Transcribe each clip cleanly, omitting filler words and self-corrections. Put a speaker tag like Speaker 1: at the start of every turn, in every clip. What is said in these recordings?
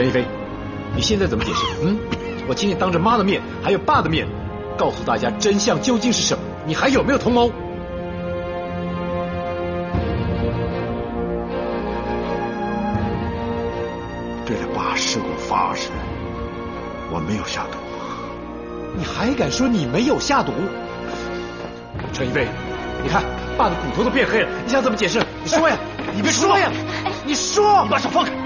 Speaker 1: 陈一飞，你现在怎么解释？我今天当着妈的面，还有爸的面，告诉大家真相究竟是什么？你还有没有同谋？
Speaker 2: 对着爸师我发誓，我没有下毒。
Speaker 1: 你还敢说你没有下毒？陈一飞，你看爸的骨头都变黑了，你想怎么解释？你说呀，你别说呀，你说！
Speaker 2: 你把手放开！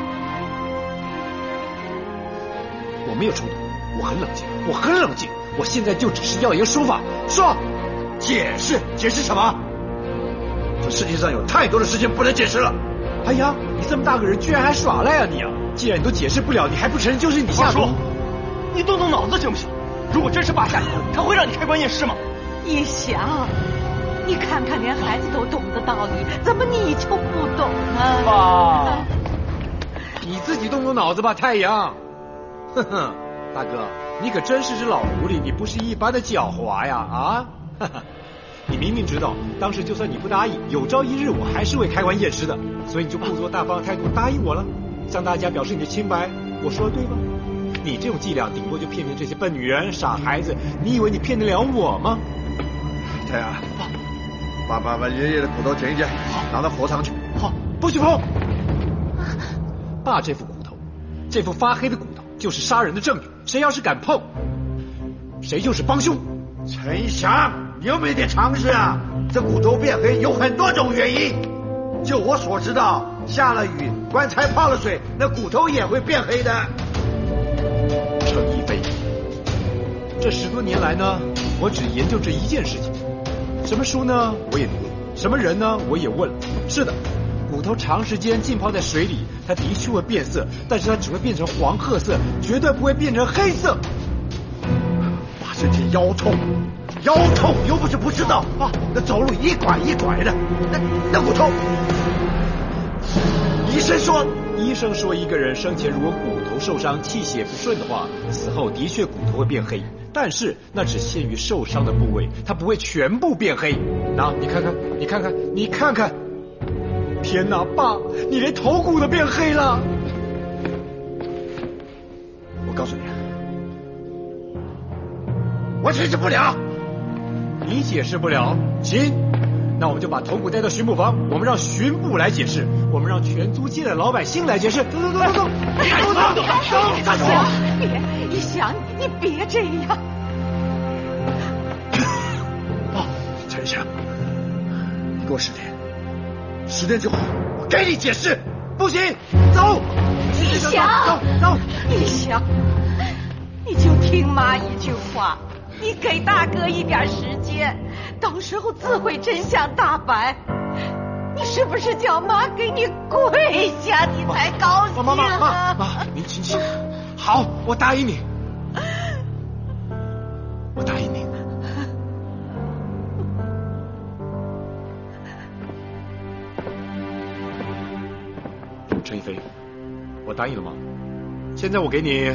Speaker 1: 我没有冲动，我很冷静，我很冷静。我现在就只是要一个说法，说，
Speaker 2: 解释什么？这世界上有太多的事情不能解释了。
Speaker 1: 哎呀，你这么大个人，居然还耍赖啊你啊！既然你都解释不了，你还不承认就是你下毒？
Speaker 3: 你动动脑子行不行？如果真是爸下毒，他会让你开棺验尸吗？
Speaker 4: 一想，你看看，连孩子都懂的道理，怎么你就不懂呢？
Speaker 3: 爸，
Speaker 1: 你自己动动脑子吧，太阳。哼哼，大哥，你可真是只老狐狸，你不是一般的狡猾呀啊！哈哈，你明明知道，当时就算你不答应，有朝一日我还是会开棺验尸的，所以你就故作大方的态度答应我了，向大家表示你的清白。我说的对吗？你这种伎俩，顶多就骗骗这些笨女人、傻孩子，你以为你骗得了我吗？
Speaker 2: 太阳，把爷爷的骨头捡一捡，拿到火场去。
Speaker 1: 好，不许碰！爸这副骨头，这副发黑的骨头，就是杀人的证据。谁要是敢碰，谁就是帮凶。
Speaker 2: 陈翔，你有没有点常识啊？这骨头变黑有很多种原因。就我所知道，下了雨，棺材泡了水，那骨头也会变黑的。
Speaker 1: 陈一飞，这10多年来呢，我只研究这一件事情。什么书呢？我也读了。什么人呢？我也问了。是的，骨头长时间浸泡在水里，它的确会变色，但是它只会变成黄褐色，绝对不会变成黑色。
Speaker 2: 爸身体腰痛又不是不知道啊，那走路一拐一拐的，那骨头。医生说
Speaker 1: 一个人生前如果骨头受伤、气血不顺的话，死后的确骨头会变黑，但是那只限于受伤的部位，它不会全部变黑。那你看看，天哪，爸，你连头骨都变黑了！
Speaker 2: 我告诉你，我解释不了。
Speaker 1: 你解释不了，行。那我们就把头骨带到巡捕房，我们让巡捕来解释，我们让全租界的老百姓来解释。走！
Speaker 4: 一想，你别这样。
Speaker 2: 陈翔，你给我10天之后我给你解释。
Speaker 1: 不行，走！
Speaker 4: 一想，一想，你就听妈一句话，你给大哥一点时间。到时候自会真相大白，你是不是叫妈给你跪下，你才高兴？
Speaker 1: 妈，您请。好，我答应你。陈一飞，我答应了吗？现在我给你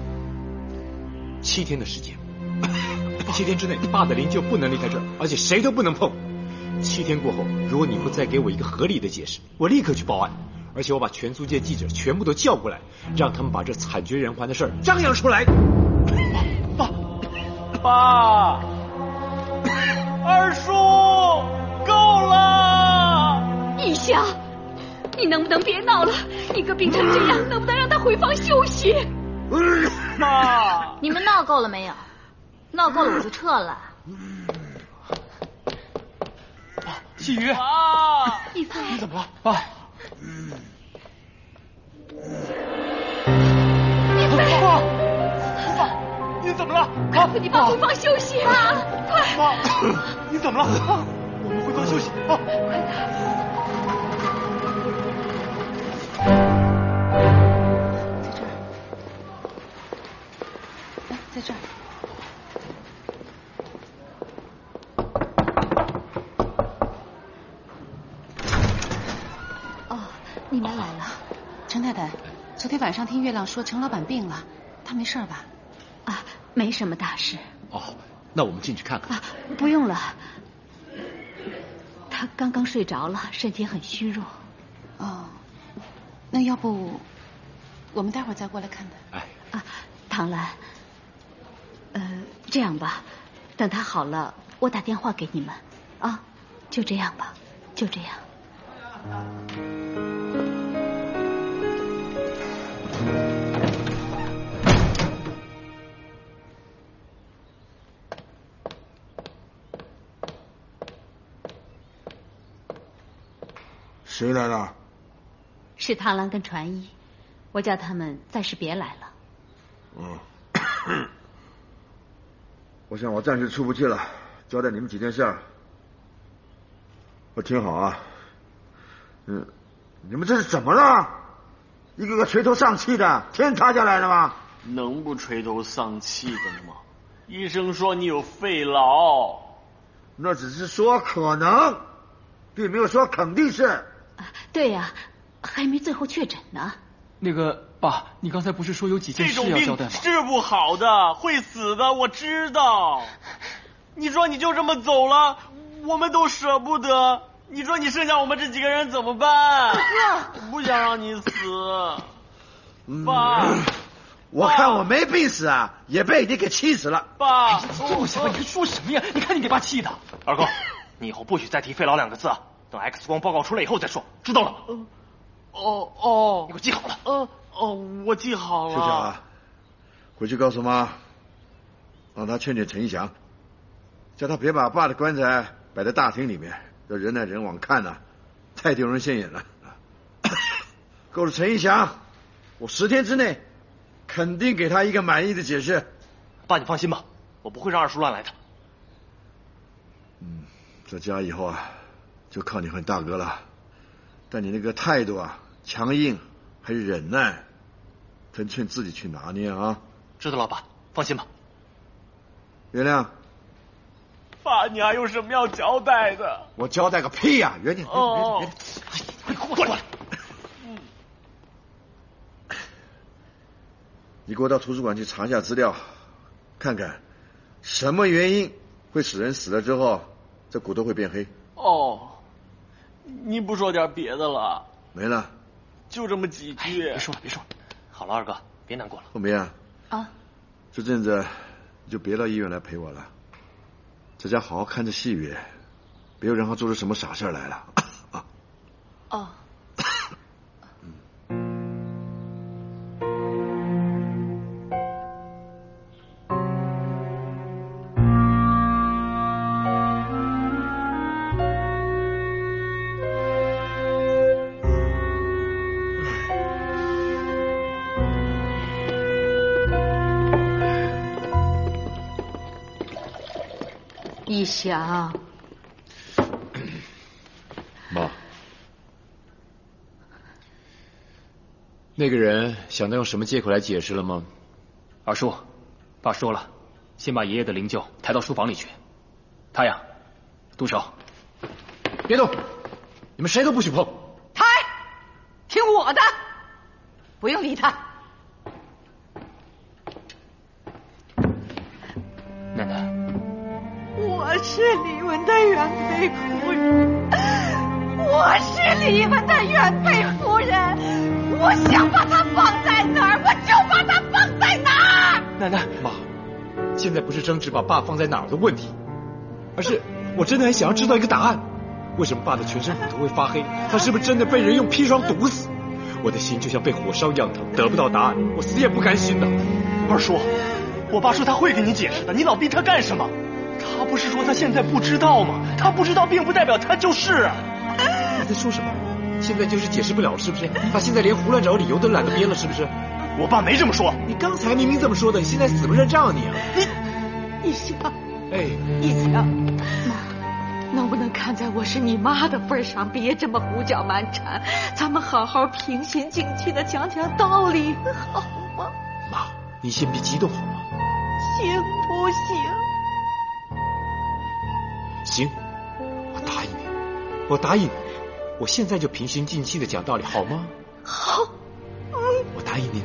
Speaker 1: 7天的时间。7天之内，爸的灵柩不能离开这儿，而且谁都不能碰。7天过后，如果你不再给我一个合理的解释，我立刻去报案，而且我把全租界记者全部都叫过来，让他们把这惨绝人寰的事儿张扬出来。
Speaker 3: 爸，二叔，够了！
Speaker 5: 一翔，你能不能别闹了？一个病成这样，能不能让他回房休息？
Speaker 3: 妈，
Speaker 6: 你们闹够了没有？闹够了我就撤了。
Speaker 3: 细雨，
Speaker 5: 一飞，
Speaker 3: 你怎么了？爸，
Speaker 5: 一飞，
Speaker 3: 爸，你怎么了？
Speaker 5: 快和你爸回房休息啊！快！
Speaker 3: 妈，你怎么了？我们回房休息啊！
Speaker 5: 快点！
Speaker 6: 在这儿。
Speaker 7: 你们来了，陈太太，昨天晚上听月亮说陈老板病了，他没事吧？
Speaker 5: 啊，没什么大事。
Speaker 1: 哦，那我们进去看看。
Speaker 5: 啊，不用了，他刚刚睡着了，身体很虚弱。
Speaker 7: 哦，那要不我们待会儿再过来看他。
Speaker 1: 哎，
Speaker 4: 啊，唐兰，这样吧，等他好了，我打电话给你们啊，就这样吧，就这样。
Speaker 2: 谁来了？
Speaker 4: 是唐兰跟传一，我叫他们暂时别来了。
Speaker 2: 我想我暂时出不去了，交代你们几件事儿。我听好啊，你们这是怎么了？一个个垂头丧气的，天塌下来了吗？
Speaker 3: 能不垂头丧气的吗？医生说你有肺痨。
Speaker 2: 那只是说可能，并没有说肯定是。
Speaker 4: 对呀，还没最后确诊呢。
Speaker 8: 那个爸，你刚才不是说有几件事要交代吗？
Speaker 3: 这种病治不好的，会死的，我知道。你说你就这么走了，我们都舍不得。你说你剩下我们这几个人怎么办？我不想让你死，爸。
Speaker 2: 我看我没病死啊，也被你给气死了。
Speaker 3: 爸，
Speaker 8: 不行，你说什么呀？你看你给爸气的。
Speaker 3: 二哥，你以后不许再提肺痨2个字啊！等 X 光报告出来以后再说，知道了？你给我记好了。我记好了。
Speaker 2: 秀巧啊，回去告诉妈，让她劝劝陈一祥，叫他别把爸的棺材摆在大厅里面，这人来人往看呐，太丢人现眼了。够了，陈一祥，我10天之内肯定给他一个满意的解释。
Speaker 3: 爸，你放心吧，我不会让二叔乱来的。
Speaker 2: 这家以后啊，就靠你和你大哥了。但你那个态度啊，强硬还是忍耐，分寸自己去拿捏啊。
Speaker 3: 知道了，爸，放心吧。
Speaker 2: 原谅。
Speaker 3: 爸，你还有什么要交代的？
Speaker 2: 我交代个屁呀！原谅。
Speaker 3: 过来。
Speaker 2: 你给我到图书馆去查一下资料，看看什么原因会使人死了之后这骨头会变黑。
Speaker 3: 你不说点别的了？
Speaker 2: 没了，
Speaker 3: 就这么几句。
Speaker 8: 别说了。
Speaker 3: 好了，二哥，别难过了。
Speaker 2: 凤鸣啊，这阵子你就别到医院来陪我了，在家好好看着戏约，别让他做出什么傻事来了。
Speaker 4: 一祥，
Speaker 1: 妈，那个人想到用什么借口来解释了吗？
Speaker 8: 二叔，爸说了，先把爷爷的灵柩抬到书房里去。他呀，动手。
Speaker 1: 别动，你们谁都不许碰。
Speaker 4: 抬，听我的，不用理他。
Speaker 8: 奶奶。
Speaker 4: 我是李文的原配夫人，我是李文的原配夫人，我想把她放在哪儿，我就把她放在哪儿。
Speaker 8: 奶奶，
Speaker 1: 妈，现在不是争执把爸放在哪儿的问题，而是我真的很想要知道一个答案：为什么爸的全身骨头会发黑？他是不是真的被人用砒霜毒死？我的心就像被火烧一样疼，得不到答案，我死也不甘心的。
Speaker 3: 二叔，我爸说他会给你解释的，你老逼他干什么？他不是说他现在不知道吗？他不知道并不代表他就是。
Speaker 1: 你在说什么？现在就是解释不了是不是？他现在连胡乱找理由都懒得编了是不是？
Speaker 3: 我爸没这么说。
Speaker 1: 你刚才明明这么说的，现在死不认账你啊！
Speaker 4: 一祥，一祥，妈，能不能看在我是你妈的份上，别这么胡搅蛮缠，咱们好好平心静气的讲讲道理，好吗？
Speaker 1: 妈，你先别激动好吗？
Speaker 4: 行不行？
Speaker 1: 行，我答应你，我答应你，我现在就平心静气的讲道理，好吗？
Speaker 4: 好，
Speaker 1: 我答应你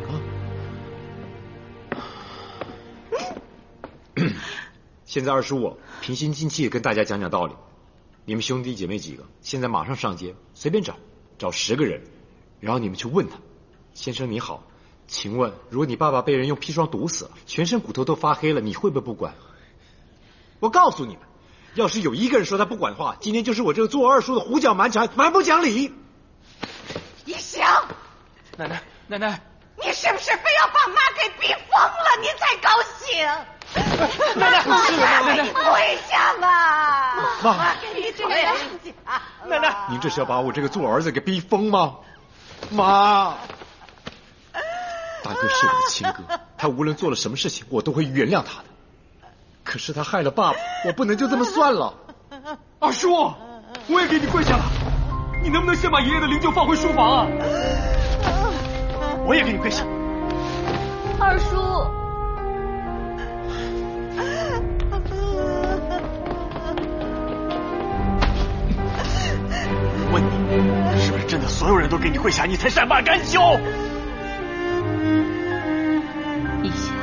Speaker 1: 啊。现在25，平心静气的跟大家讲讲道理。你们兄弟姐妹几个，现在马上上街，随便找10个人，然后你们去问他：先生你好， 请问，如果你爸爸被人用砒霜毒死了，全身骨头都发黑了，你会不会不管？我告诉你们，要是有一个人说他不管的话，今天就是我这个做二叔的胡搅蛮缠、蛮不讲理。
Speaker 4: 一翔，
Speaker 8: 奶奶，奶奶，
Speaker 4: 你是不是非要把妈给逼疯了，你才高兴？
Speaker 8: 奶奶，奶奶，
Speaker 4: 跪下吧！
Speaker 1: 妈，
Speaker 4: 给你跪下！
Speaker 8: 奶奶，
Speaker 1: 您这是要把我这个做儿子给逼疯吗？妈，大哥是我的亲哥，他无论做了什么事情，我都会原谅他的。可是他害了爸爸，我不能就这么算了。
Speaker 8: 二叔，我也给你跪下了，你能不能先把爷爷的灵柩放回书房啊？我也给你跪下。
Speaker 5: 二叔，
Speaker 3: 问你，是不是真的所有人都给你跪下，你才善罢甘休？
Speaker 5: 一翔，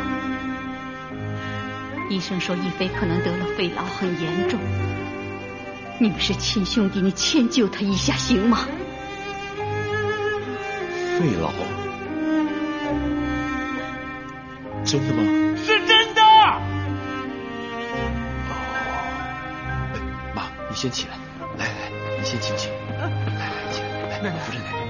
Speaker 5: 医生说一飞可能得了肺痨，很严重。你们是亲兄弟，你迁就他一下行吗？
Speaker 1: 肺痨？真的吗？
Speaker 3: 是真的。
Speaker 8: 妈，你先起来，来，你先起，来，起来，来，扶着奶奶。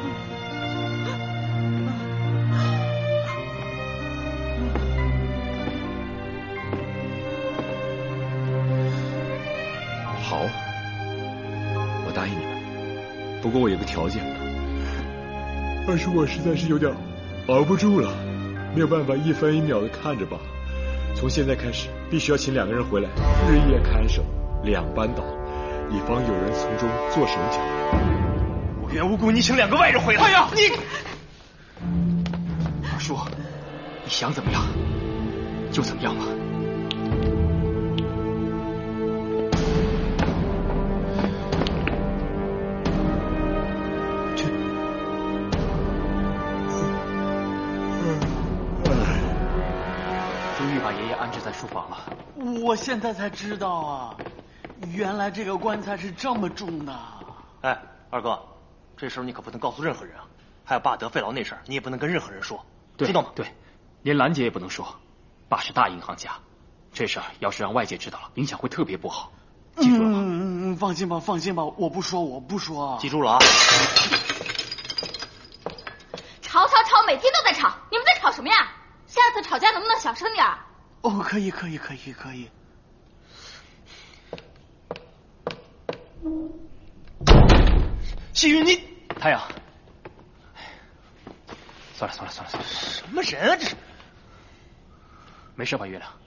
Speaker 1: 好，我答应你们。不过我有个条件，二叔，我实在是有点熬不住了，没有办法一分一秒的看着爸。从现在开始，必须要请2个人回来，日夜看守，2班倒，以防有人从中做手脚。
Speaker 3: 无缘无故你请2个外人回来，哎呀，你
Speaker 8: 二叔，你想怎么样就怎么样吧。终于把爷爷安置在书房了。
Speaker 3: 我现在才知道啊，原来这个棺材是这么重的。
Speaker 9: 哎，二哥，这时候你可不能告诉任何人啊！还有爸得肺痨那事儿，你也不能跟任何人说，知道吗？
Speaker 8: 对，连兰姐也不能说。爸是大银行家，这事儿要是让外界知道了，影响会特别不好。记住了吗？
Speaker 3: 放心吧，我不说。
Speaker 9: 记住了啊！
Speaker 6: 吵，每天都在吵，你们在吵什么呀？下次吵架能不能小声点？
Speaker 3: 哦，可以。细雨，你
Speaker 8: 太阳，算了，
Speaker 9: 什么人啊这是？
Speaker 8: 没事吧，月亮？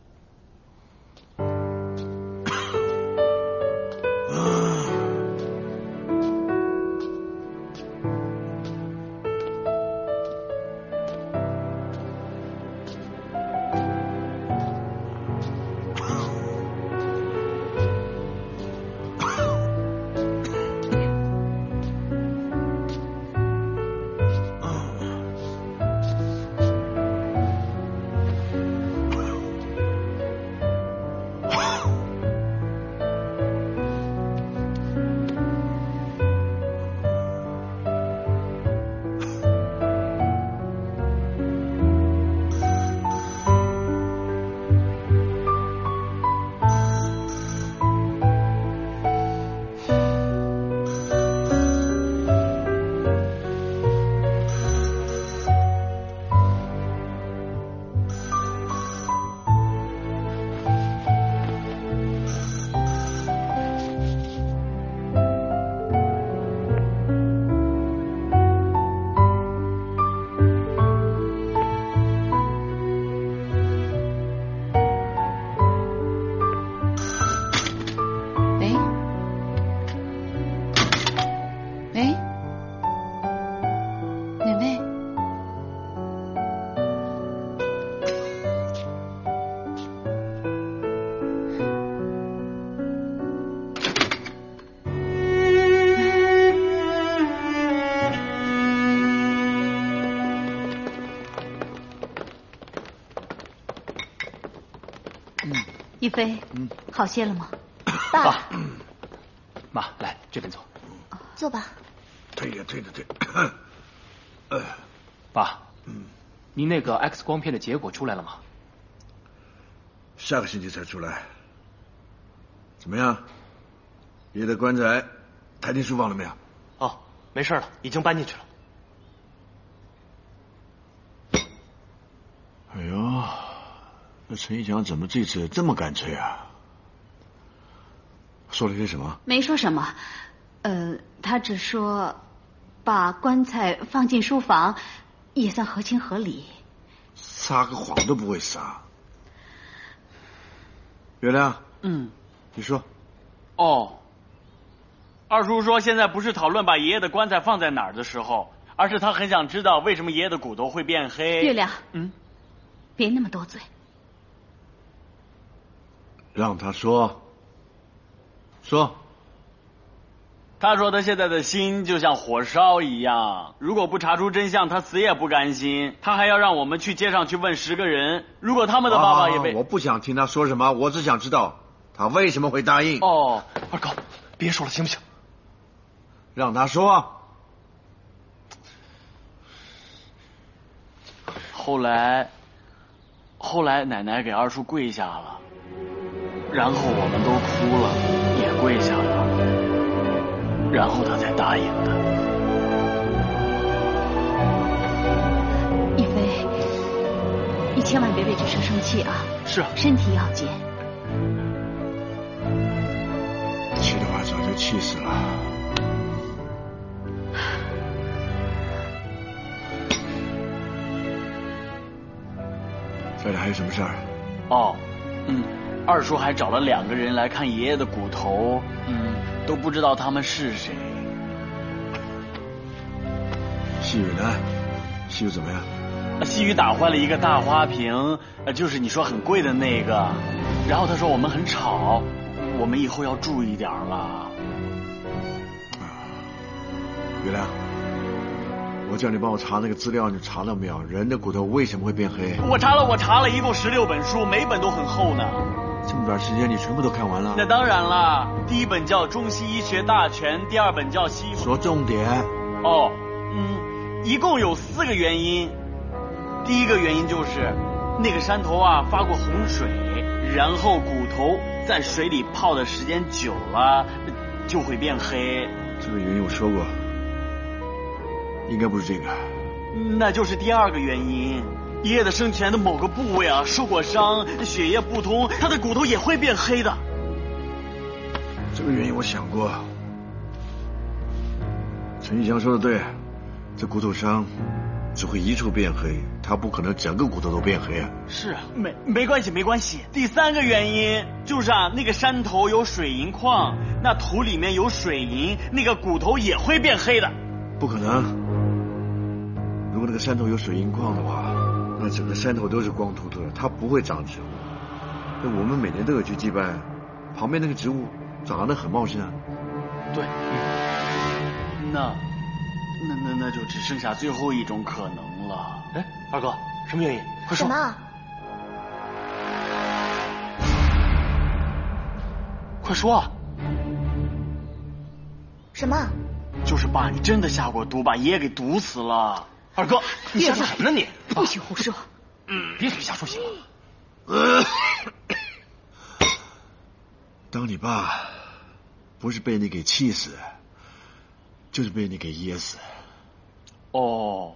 Speaker 5: 一飞，好些了吗？
Speaker 6: 爸，
Speaker 8: 妈，来这边坐。
Speaker 6: 坐吧。
Speaker 2: 对呀。
Speaker 8: 爸， 您那个 X 光片的结果出来了吗？
Speaker 2: 下个星期才出来。怎么样？爷爷的棺材抬进书房了没有？
Speaker 9: 哦，没事了，已经搬进去了。
Speaker 2: 哎呦，那陈一祥怎么这次这么干脆啊？说了些什么？
Speaker 5: 没说什么，他只说把棺材放进书房也算合情合理。
Speaker 2: 撒个谎都不会撒。月亮，你说。
Speaker 3: 哦，二叔说现在不是讨论把爷爷的棺材放在哪儿的时候，而是他很想知道为什么爷爷的骨头会变黑。
Speaker 5: 月亮，别那么多嘴。
Speaker 2: 让他说。说。
Speaker 3: 他说他现在的心就像火烧一样，如果不查出真相，他死也不甘心。他还要让我们去街上去问10个人，如果他们的爸爸也被……
Speaker 2: 我不想听他说什么，我只想知道他为什么会答应。
Speaker 3: 哦，
Speaker 9: 二哥，别说了，行不行？
Speaker 2: 让他说。
Speaker 3: 后来奶奶给二叔跪下了，然后我们都哭了，也跪下了，然后他才答应的。
Speaker 5: 叶飞，你千万别为这事生气啊！
Speaker 3: 是，
Speaker 5: 身体要紧。
Speaker 2: 气的话早就气死了。家里还有什么事儿？
Speaker 3: 哦，二叔还找了2个人来看爷爷的骨头，都不知道他们是谁。
Speaker 2: 细雨呢？细雨怎么样？
Speaker 3: 细雨打坏了一个大花瓶，就是你说很贵的那个，然后他说我们很吵，我们以后要注意点了。
Speaker 2: 月亮，我叫你帮我查那个资料，你查了没有？人的骨头为什么会变黑？
Speaker 3: 我查了，一共16本书，每本都很厚呢。
Speaker 2: 这么短时间你全部都看完了？
Speaker 3: 那当然了，第一本叫《中西医学大全》，第2本叫《西》。
Speaker 2: 说重点。
Speaker 3: 哦，一共有4个原因。第一个原因就是那个山头啊发过洪水，然后骨头在水里泡的时间久了就会变黑。
Speaker 2: 这个原因我说过，应该不是这个。
Speaker 3: 那就是第2个原因，爷爷的生前的某个部位啊受过伤，血液不通，他的骨头也会变黑的。
Speaker 2: 这个原因我想过。陈一祥说的对，这骨头伤只会一处变黑，他不可能整个骨头都变黑啊。
Speaker 3: 是啊，没关系。第3个原因就是那个山头有水银矿，那土里面有水银，那个骨头也会变黑的。
Speaker 2: 不可能，如果那个山头有水银矿的话，那整个山头都是光秃秃的，它不会长植物。那我们每年都有去祭拜，旁边那个植物长得很茂盛啊。
Speaker 3: 对，那就只剩下最后一种可能了。
Speaker 9: 哎，二哥，什么原因？快说。
Speaker 6: 什么？
Speaker 3: 快说啊！
Speaker 6: 什么？
Speaker 3: 就是爸，你真的下过毒，把爷爷给毒死了。
Speaker 9: 二哥，你瞎说什么呢你？
Speaker 5: 不许胡说。
Speaker 9: 别瞎说行吗？
Speaker 2: 当你爸不是被你给气死，就是被你给噎死。
Speaker 3: 哦。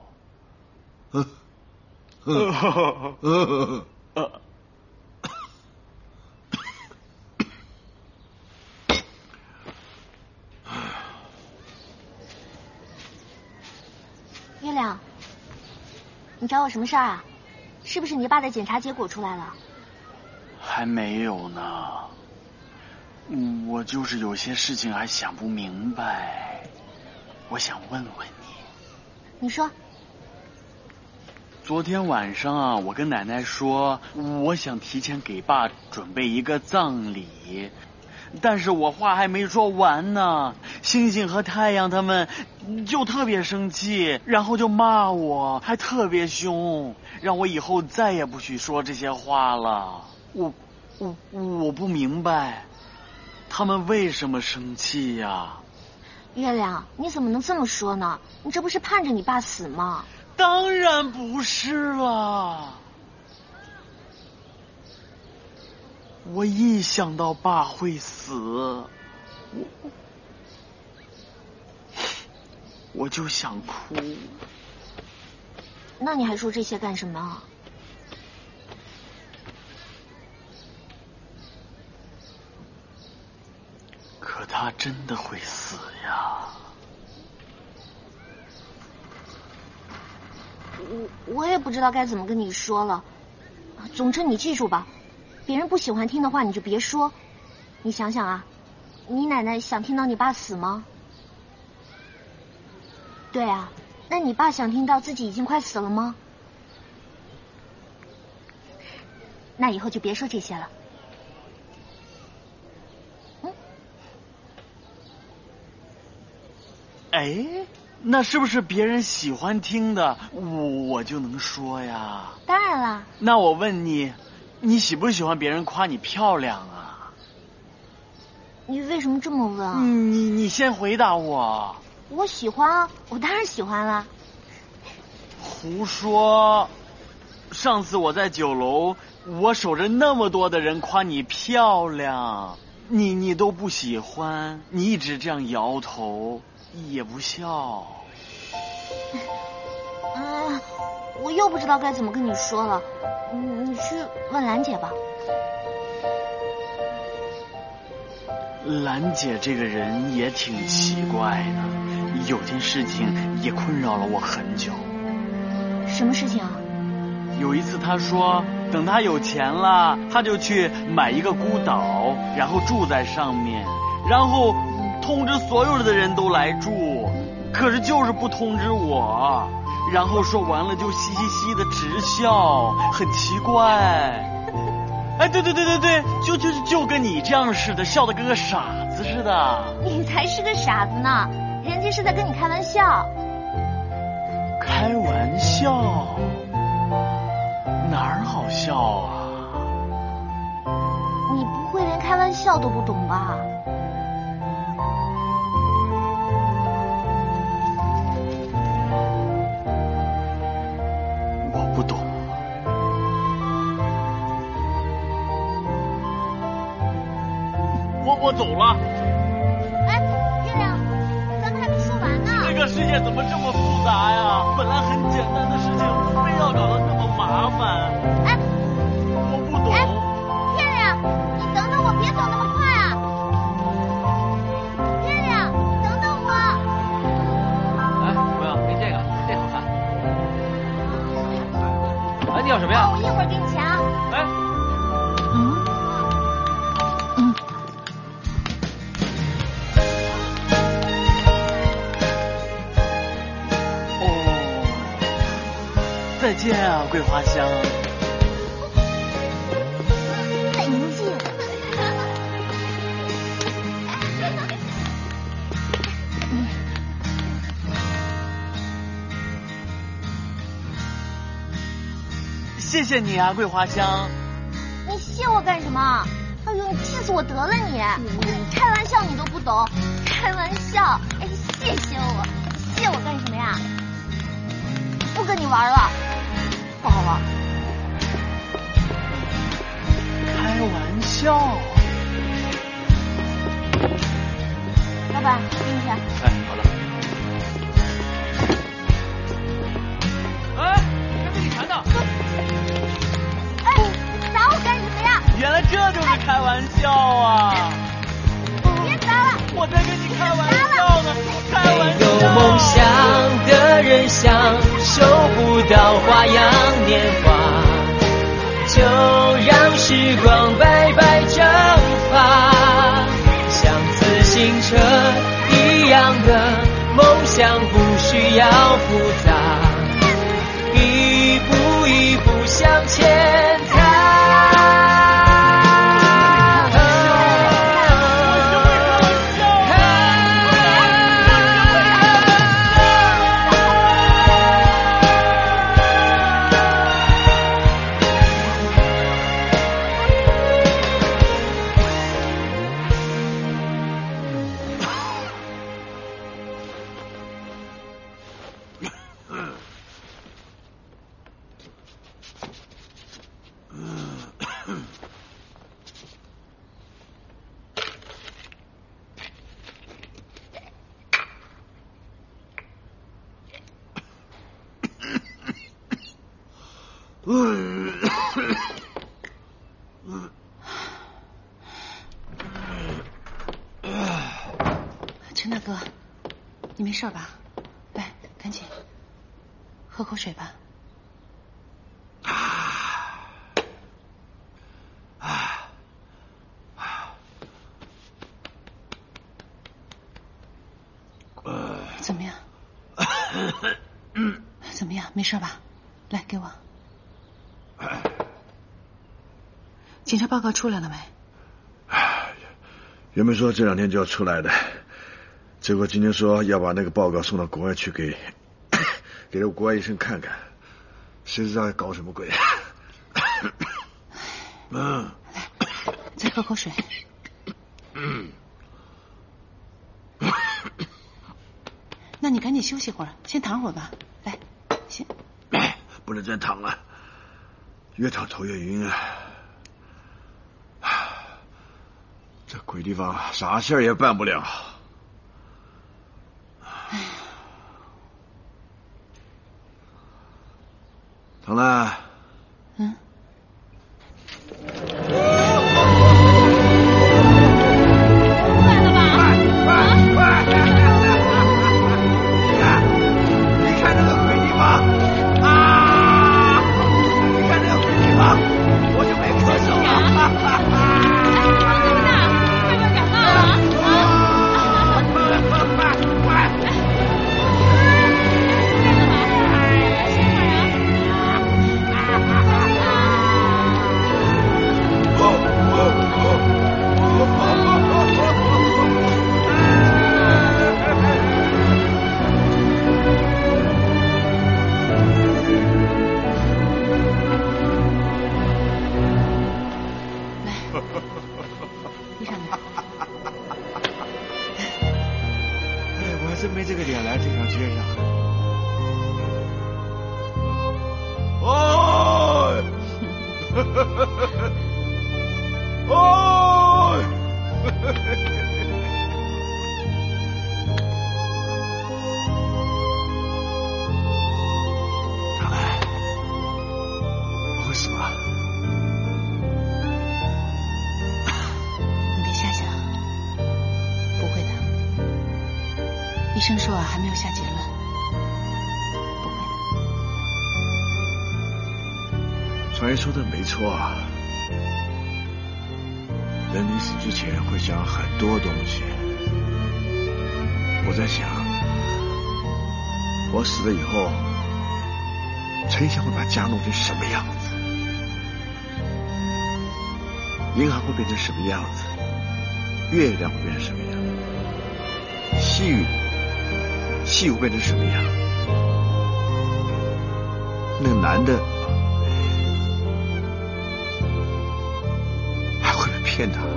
Speaker 6: 月亮，你找我什么事儿啊？是不是你爸的检查结果出来了？
Speaker 3: 还没有呢。我就是有些事情还想不明白，我想问问你。
Speaker 6: 你说。
Speaker 3: 昨天晚上啊，我跟奶奶说，我想提前给爸准备一个葬礼，但是我话还没说完呢，星星和太阳他们就特别生气，然后就骂我，还特别凶，让我以后再也不许说这些话了。我不明白，他们为什么生气呀？
Speaker 6: 月亮，你怎么能这么说呢？你这不是盼着你爸死吗？
Speaker 3: 当然不是了。我一想到爸会死，我就想哭。
Speaker 10: 那你还说这些干什么？
Speaker 3: 可他真的会死呀！
Speaker 10: 我也不知道该怎么跟你说了。总之你记住吧，别人不喜欢听的话你就别说。你想想啊，你奶奶想听到你爸死吗？对啊，那你爸想听到自己已经快死了吗？那以后就别说这些了。
Speaker 3: 哎，那是不是别人喜欢听的，我就能说呀？
Speaker 10: 当然啦。
Speaker 3: 那我问你，你喜不喜欢别人夸你漂亮啊？
Speaker 10: 你为什么这么问啊？
Speaker 3: 你先回答我。
Speaker 10: 我喜欢啊，我当然喜欢了。
Speaker 3: 胡说！上次我在酒楼，我守着那么多的人夸你漂亮，你都不喜欢，你一直这样摇头。也不笑。
Speaker 10: 我又不知道该怎么跟你说了，你去问兰姐吧。
Speaker 3: 兰姐这个人也挺奇怪的，有件事情也困扰了我很久。
Speaker 10: 什么事情啊？
Speaker 3: 有一次她说，等她有钱了，她就去买一个孤岛，然后住在上面，然后通知所有的人都来住，可是就是不通知我，然后说完了就嘻嘻嘻的直笑，很奇怪。哎，对，就跟你这样似的，笑得跟个傻子似的。
Speaker 10: 你才是个傻子呢，人家是在跟你开玩笑。
Speaker 3: 开玩笑？哪儿好笑啊？
Speaker 10: 你不会连开玩笑都不懂吧？
Speaker 3: 不懂。我走了。
Speaker 10: 哎，月亮，咱们还没说完呢。
Speaker 3: 这个世界怎么这么复杂呀？本来很简单的事情，非要搞得那么麻烦。
Speaker 10: 哎，
Speaker 3: 我不懂。
Speaker 10: 哎，月亮，你等等我，别走那么快啊！月亮，等等我。
Speaker 8: 哎，朋友，给这个好看。哎，你要什么呀？
Speaker 10: 我一会儿给你钱啊。
Speaker 8: 哎。
Speaker 3: 再见啊，桂花香。
Speaker 10: 再见。
Speaker 3: 谢谢你啊，桂花香。
Speaker 10: 你谢我干什么？哎呦，你气死我得了你！开玩笑你都不懂，开玩笑。哎，谢谢我，谢我干什么呀？不跟你玩了，不好玩。
Speaker 3: 开玩笑。
Speaker 10: 老板，给你钱。
Speaker 8: 哎，好的。哎，还给你钱呢。
Speaker 10: 哎，打我干什么呀？
Speaker 3: 原来这就是开玩笑啊！
Speaker 10: 别打了，
Speaker 3: 我在跟你开玩笑呢，开玩笑。
Speaker 11: 有梦想的人享受不到花样年华，就让时光白白蒸发，像自行车一样的梦想不需要复杂，一步一步向前踏。
Speaker 7: 陈大哥，你没事吧？来，赶紧喝口水吧。怎么样？怎么样？没事吧？来，给我。检查报告出来了没？
Speaker 2: 原本说这2天就要出来的，结果今天说要把那个报告送到国外去给这个国外医生看看，谁知道要搞什么鬼？
Speaker 7: 来，再喝口水。那你赶紧休息会儿，先躺会儿吧。来，先。
Speaker 2: 不能再躺了，越躺头越晕啊！这鬼地方啥事儿也办不了。唐兰。
Speaker 7: 嗯。医生说还没有下结论，不会的。
Speaker 2: 传言说的没错啊，人临死之前会想很多东西。我在想，我死了以后，陈翔会把家弄成什么样子？银行会变成什么样子？月亮会变成什么样？戏会变成什么样？那个男的还会不会骗他？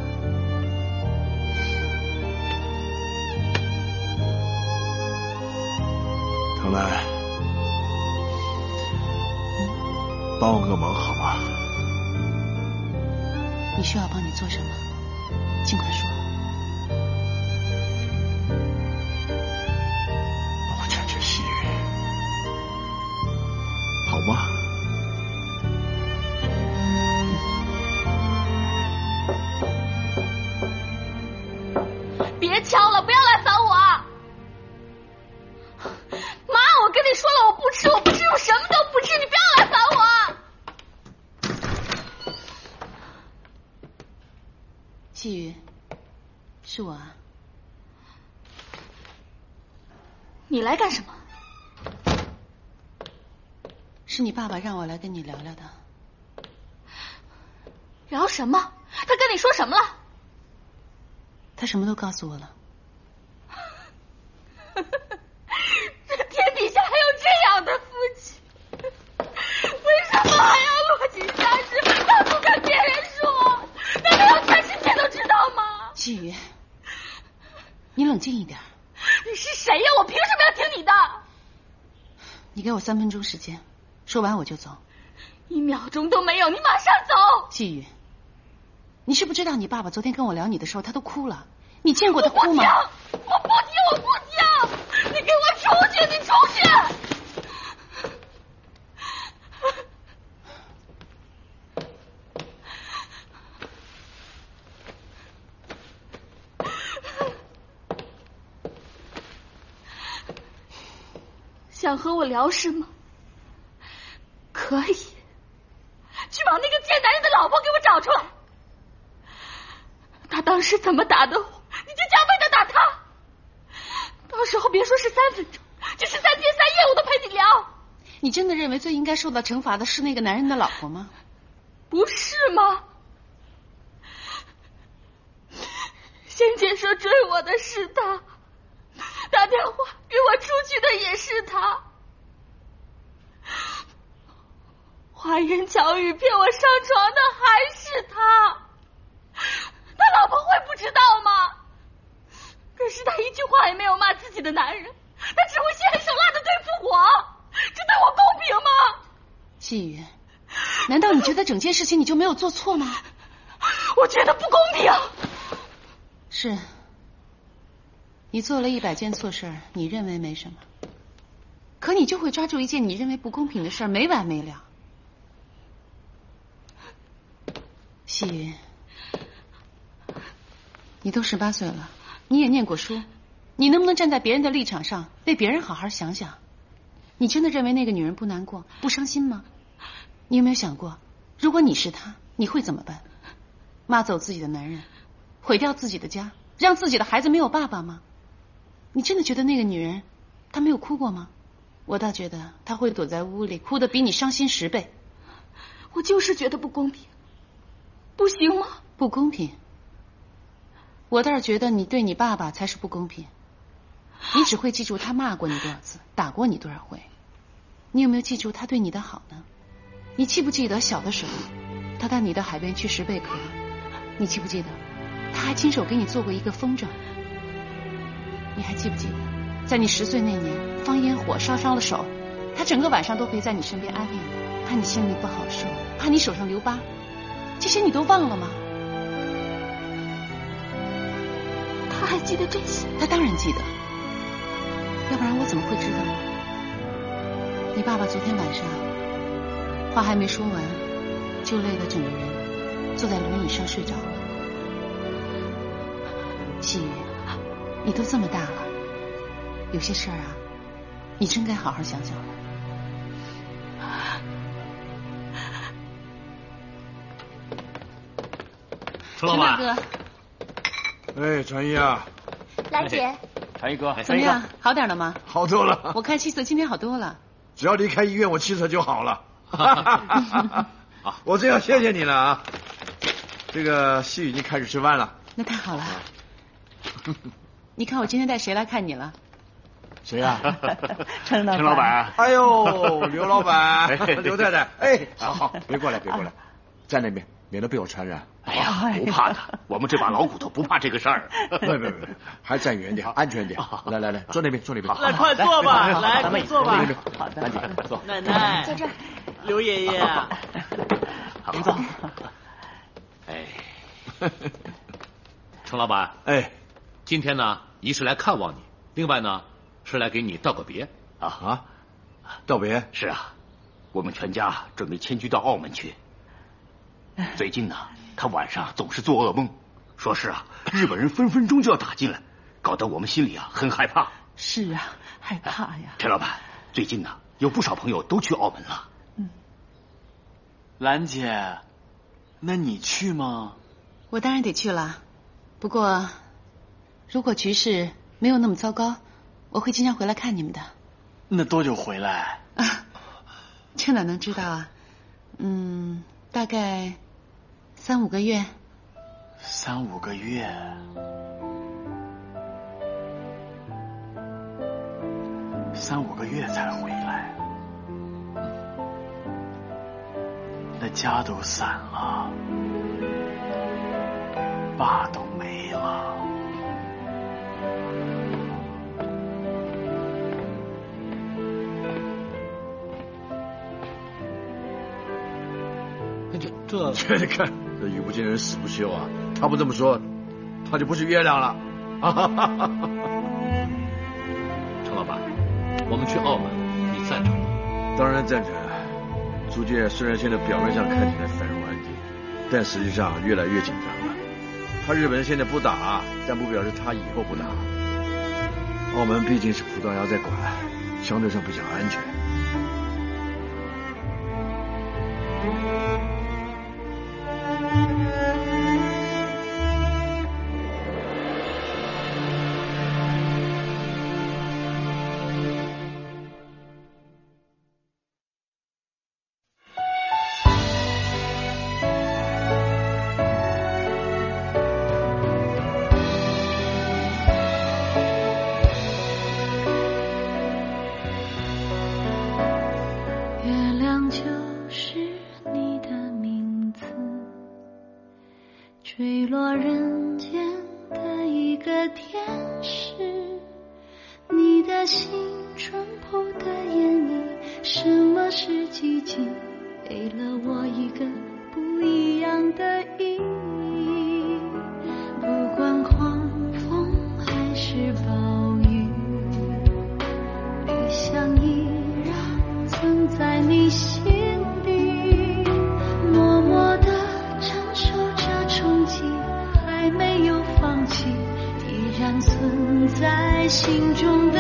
Speaker 2: 唐兰，帮我个忙好吗？
Speaker 7: 你需要帮你做什么？尽快说。
Speaker 2: 我劝劝细雨，好吗？
Speaker 6: 别敲了，不要来烦我！妈，我跟你说了，我不吃，我什么都不吃，你不要来烦我！
Speaker 7: 细雨，是我啊。
Speaker 6: 你来干什么？
Speaker 7: 是你爸爸让我来跟你聊聊的。
Speaker 6: 聊什么？他跟你说什么了？
Speaker 7: 他什么都告诉我了。
Speaker 6: 这天底下还有这样的夫妻，为什么还要落井下石？他不跟别人说，难道要全世界都知道吗？
Speaker 7: 细雨，你冷静一点。
Speaker 6: 你是谁呀？我凭什么要听你的？
Speaker 7: 你给我3分钟时间，说完我就走。
Speaker 6: 1秒钟都没有，你马上走！
Speaker 7: 细雨，你是不知道你爸爸昨天跟我聊你的时候，他都哭了。你见过他哭吗？
Speaker 6: 我不听！你给我出去！你出去！ 想和我聊是吗？可以，去把那个贱男人的老婆给我找出来。他当时怎么打的我，你就加倍的打他。到时候别说是3分钟，就是3天3夜我都陪你聊。
Speaker 7: 你真的认为最应该受到惩罚的是那个男人的老婆吗？
Speaker 6: 不是吗？仙姐说追我的是他，打电话约我出去的也是他，花言巧语骗我上床的还是他。他老婆会不知道吗？可是他一句话也没有骂自己的男人，他只会心狠手辣的对付我，这对我公平吗？
Speaker 7: 细雨，难道你觉得整件事情你就没有做错吗？
Speaker 6: 我觉得不公平。
Speaker 7: 是，你做了100件错事，你认为没什么，可你就会抓住一件你认为不公平的事，没完没了。细雨，你都18岁了，你也念过书，你能不能站在别人的立场上，为别人好好想想？你真的认为那个女人不难过、不伤心吗？你有没有想过，如果你是她，你会怎么办？骂走自己的男人，毁掉自己的家，让自己的孩子没有爸爸吗？你真的觉得那个女人她没有哭过吗？我倒觉得她会躲在屋里哭得比你伤心10倍。
Speaker 6: 我就是觉得不公平，不行吗？
Speaker 7: 不公平？我倒是觉得你对你爸爸才是不公平。你只会记住他骂过你多少次，打过你多少回，你有没有记住他对你的好呢？你记不记得小的时候他带你到海边去拾贝壳？你记不记得他还亲手给你做过一个风筝？你还记不记得在你10岁那年放烟火烧伤了手，他整个晚上都陪在你身边安慰你，怕你心里不好受，怕你手上留疤，这些你都忘了吗？
Speaker 6: 他还记得这些？
Speaker 7: 他当然记得，要不然我怎么会知道呢？你爸爸昨天晚上话还没说完，就累得整个人坐在轮椅上睡着了。细雨，你都这么大了，有些事儿啊，你真该好好想想了。
Speaker 9: 陈老板
Speaker 7: 哥，
Speaker 2: 哎，传一啊，
Speaker 10: 兰姐，
Speaker 9: 传一哥，
Speaker 7: 怎么样？好点了吗？
Speaker 2: 好多了。
Speaker 7: 我看气色今天好多了。
Speaker 2: 只要离开医院，我气色就好了。我真要谢谢你了啊！这个戏已经开始吃饭了。
Speaker 7: 那太好了。你看我今天带谁来看你了？
Speaker 2: 谁啊？
Speaker 9: 陈老板。
Speaker 2: 哎呦，刘老板，刘太太，哎，好，别过来，别过来，在那边，免得被我传染。
Speaker 9: 哎呀，不怕的，我们这把老骨头不怕这个事儿。
Speaker 2: 别，还站远点，安全点。来，坐那边，坐那边。
Speaker 3: 来，快坐吧，来，快坐吧。
Speaker 2: 好的，兰姐，坐。
Speaker 3: 奶奶，
Speaker 10: 在这儿。
Speaker 3: 刘爷爷，
Speaker 9: 您坐。哎，程老板，
Speaker 2: 哎，
Speaker 12: 今天呢，一是来看望你，另外呢，是来给你道个别。
Speaker 2: 道别？
Speaker 9: 是啊，我们全家准备迁居到澳门去。最近呢，他晚上总是做噩梦，说是啊，日本人分分钟就要打进来，搞得我们心里啊很害怕。
Speaker 7: 是啊，害怕呀。
Speaker 9: 陈老板，最近呢，有不少朋友都去澳门了。
Speaker 8: 兰姐，那你去吗？
Speaker 7: 我当然得去了，不过如果局势没有那么糟糕，我会经常回来看你们的。
Speaker 8: 那多久回来？
Speaker 7: 这哪能知道啊？大概3、5个月。
Speaker 8: 3、5个月。3、5个月才回来，那家都散了，爸都没了。
Speaker 2: 你看，这语不惊人死不休啊！他不这么说，他就不是月亮了。
Speaker 12: 程老板，我们去澳门，你赞成吗？
Speaker 2: 当然赞成。租界虽然现在表面上看起来繁荣安定，但实际上越来越紧张了。他日本人现在不打，但不表示他以后不打。 澳门毕竟是葡萄牙在管，相对上比较安全。
Speaker 13: 坠落人间的一个天使，你的心淳朴的演绎，什么是寂静，给了我一个不一样的意义。不管狂风还是暴雨，理想依然存在你心底，默默地承受着冲击，还没有放弃，依然存在心中的